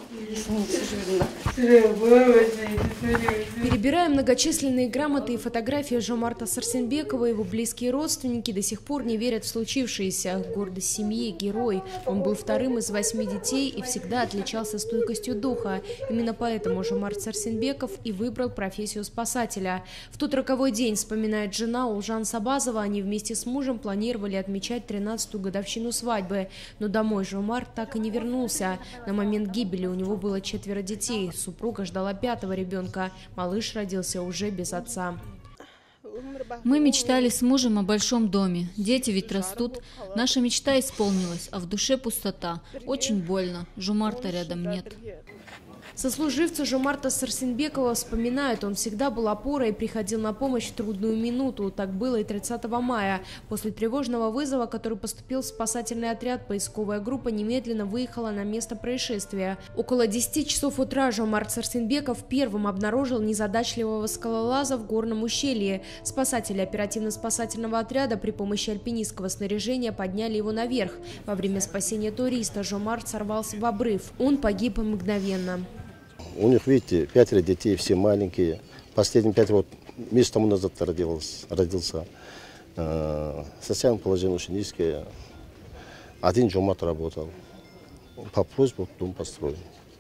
Перебирая многочисленные грамоты и фотографии Жомарта Сарсенбекова, его близкие родственники до сих пор не верят в случившееся. Гордость семьи, герой. Он был вторым из 8 детей и всегда отличался стойкостью духа. Именно поэтому Жомарт Сарсенбеков и выбрал профессию спасателя. В тот роковой день, вспоминает жена Улжан Сабазова, они вместе с мужем планировали отмечать 13-ю годовщину свадьбы. Но домой Жомарт так и не вернулся. На момент гибели у него было 4 детей. Супруга ждала 5-го ребенка. Малыш родился уже без отца. Мы мечтали с мужем о большом доме. Дети ведь растут. Наша мечта исполнилась, а в душе пустота. Очень больно. Жомарта рядом нет. Сослуживцы Жомарта Сарсенбекова вспоминают, он всегда был опорой и приходил на помощь в трудную минуту. Так было и 30 мая. После тревожного вызова, который поступил в спасательный отряд, поисковая группа немедленно выехала на место происшествия. Около 10 часов утра Жомарт Сарсенбеков первым обнаружил незадачливого скалолаза в горном ущелье. Спасатели оперативно-спасательного отряда при помощи альпинистского снаряжения подняли его наверх. Во время спасения туриста Жомарт сорвался в обрыв. Он погиб мгновенно. У них, видите, 5 детей, все маленькие. Последние 5 вот месяца тому назад родился. Социальное положение очень низкое. Один Жомарт работал. По просьбе дом построил.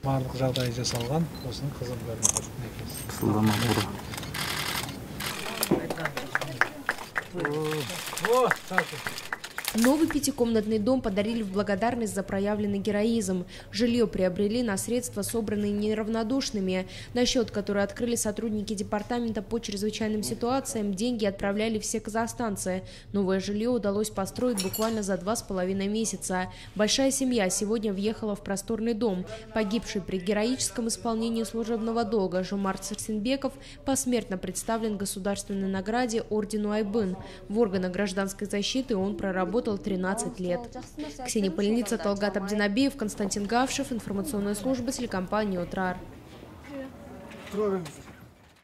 Новый 5-комнатный дом подарили в благодарность за проявленный героизм. Жилье приобрели на средства, собранные неравнодушными. На счет, который открыли сотрудники департамента по чрезвычайным ситуациям, деньги отправляли все казахстанцы. Новое жилье удалось построить буквально за 2,5 месяца. Большая семья сегодня въехала в просторный дом. Погибший при героическом исполнении служебного долга Жомарт Сарсенбеков посмертно представлен государственной награде ордену Айбын. В органах гражданской защиты он проработал 13 лет. Ксения Поленица, Талгат Абдинабиев, Константин Гавшев, информационная служба телекомпании «Отрар».